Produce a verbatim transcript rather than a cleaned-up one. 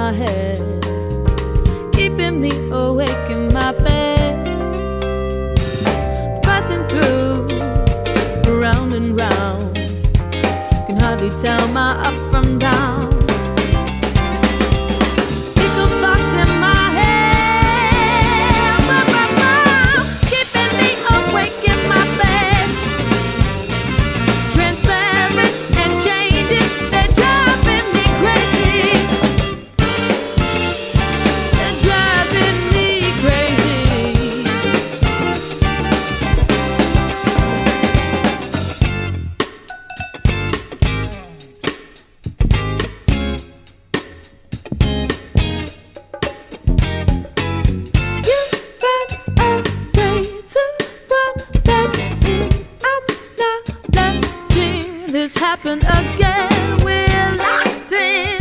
my head, keeping me awake in my bed. It's passing through, round and round, can hardly tell my up from down. Fickle thoughts in my head, keeping me awake in my bed. Transparent and changing, they're driving me crazy. They're driving me crazy. You found a way to run back in. I'm not letting this happen again. We're locked in.